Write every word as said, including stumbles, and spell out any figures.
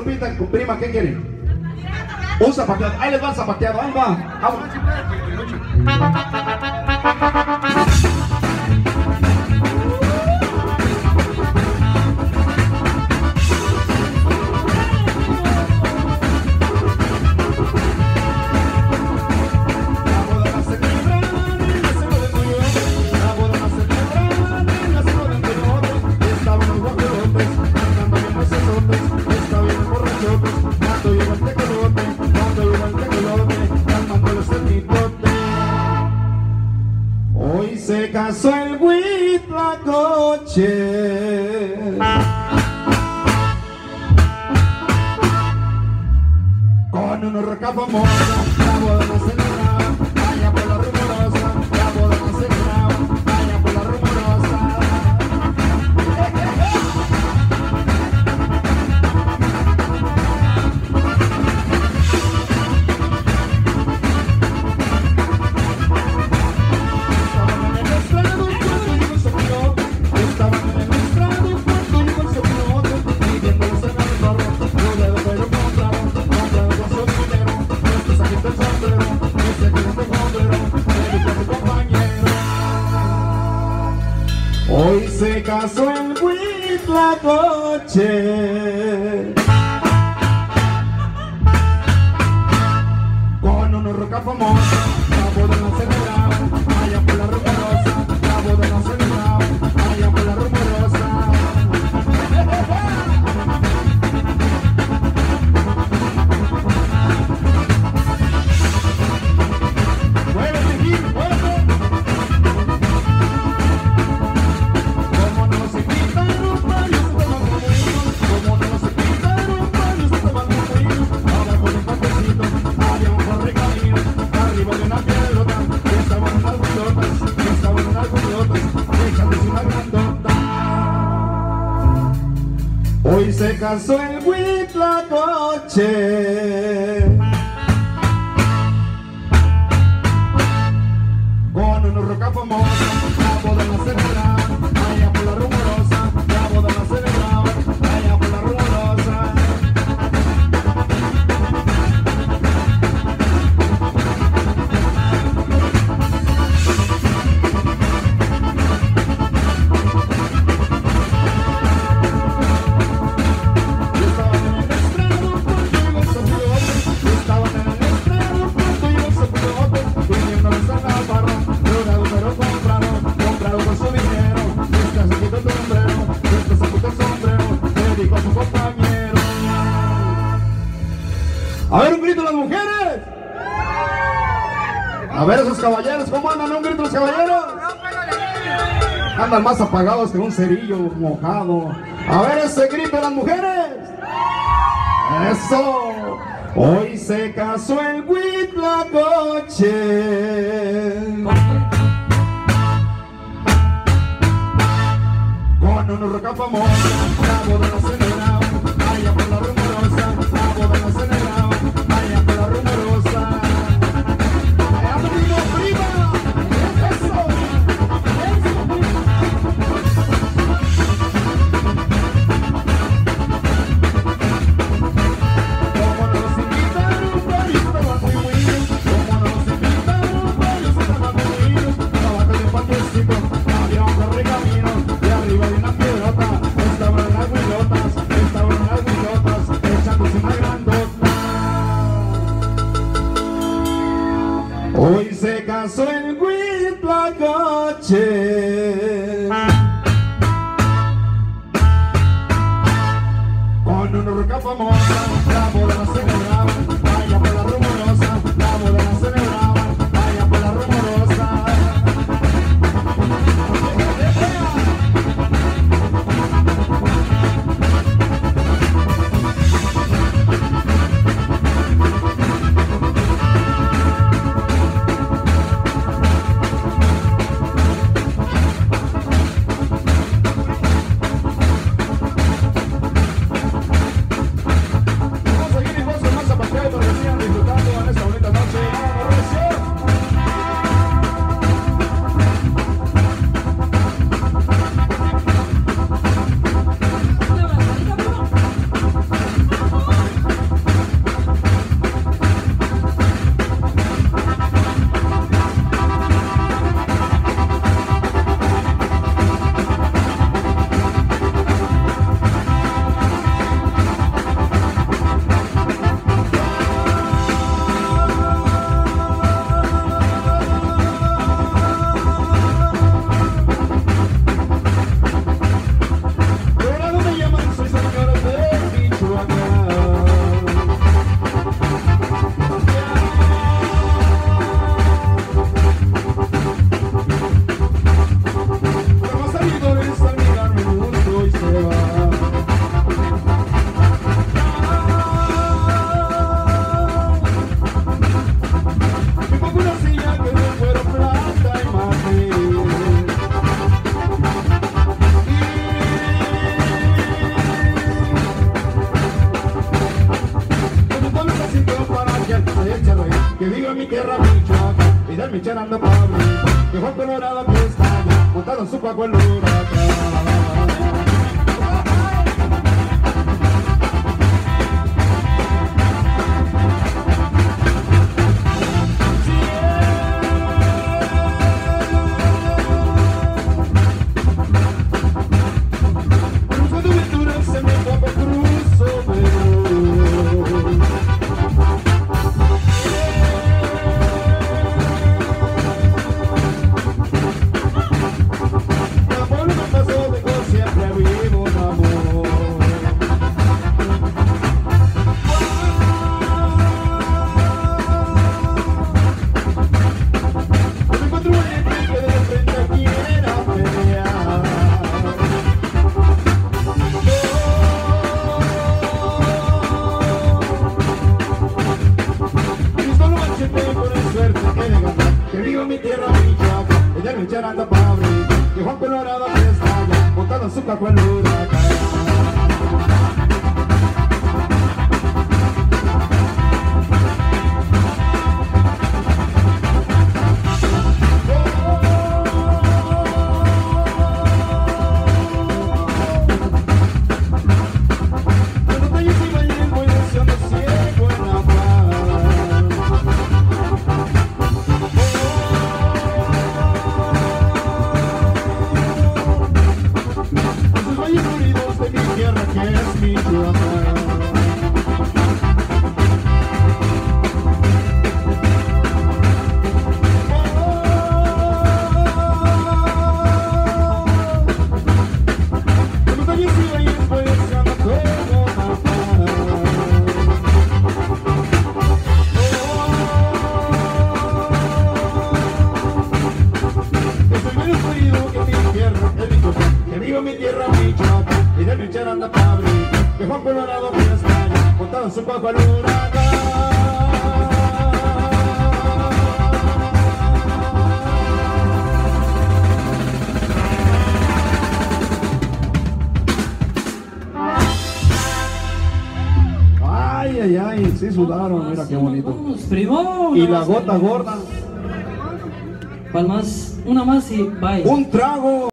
Lupita, prima, ¿qué quieren? Un zapateado, ahí les va el zapateado, ahí va, vamos. Hoy se casó el Huitlacoche con una roca famosa, la boda no celebraba, vaya por la rumorosa, la boda no celebraba, vaya por la rumorosa. Hoy se casó el Huitlacoche con una roca famosa, la boda no celebraba, vaya por la rumorosa, la boda no celebraba, vaya por la rumorosa. ¡Muévete, Gil, muévete! Hoy se casó el Huitlacoche con una roca famosa, la boda no celebraba, vaya por la rumorosa, la boda no celebraba, vaya por la rumorosa. A ver, un grito a las mujeres. A ver esos caballeros, ¿cómo andan? Un grito a los caballeros. Andan más apagados que un cerillo mojado. A ver ese grito a las mujeres. Eso. Hoy se casó el Huitlacoche con una roca famosa, la boda no celebraba, vaya por la rumorosa, la boda no celebraba, vaya por la rumorosa. ¡Allá primo, prima! ¡Eso! Como nos invitaron, varios estaban muy buenos, como nos invitaron, varios estaban muy buenos, abajo del patiecito había un correcamino, y arriba de una piedrota estaban las huilotas, estaban las huilotas, echándose una grandota. Hoy se casó el Huitlacoche con una roca famosa, la boda no celebraba, vaya por la rumorosa, la boda no celebraba, vaya por la rumorosa. Vamos a seguir, vamos a echa a reír, que viva mi tierra Michoacán, y del Michoacán anda Pablo, que Juan Colorado aquí está ya, montado en su paco el huracán. Anda Pablo, que Juan Colorado aquí está ya, montado en su caco el huracán. Mi tierra Michoacán, y del Michoacán anda Pablo, que Juan Colorado aquí está ya, montado en su paco el huracán. Ay, ay, ay, sí sudaron, mira qué bonito. Vamos, primo. Y la gota gorda. ¿Cuál más? Una más y bye. Un trago.